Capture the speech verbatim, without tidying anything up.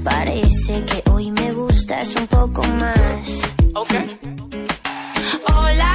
Parece que hoy me gustas un poco más. Okay. Hola,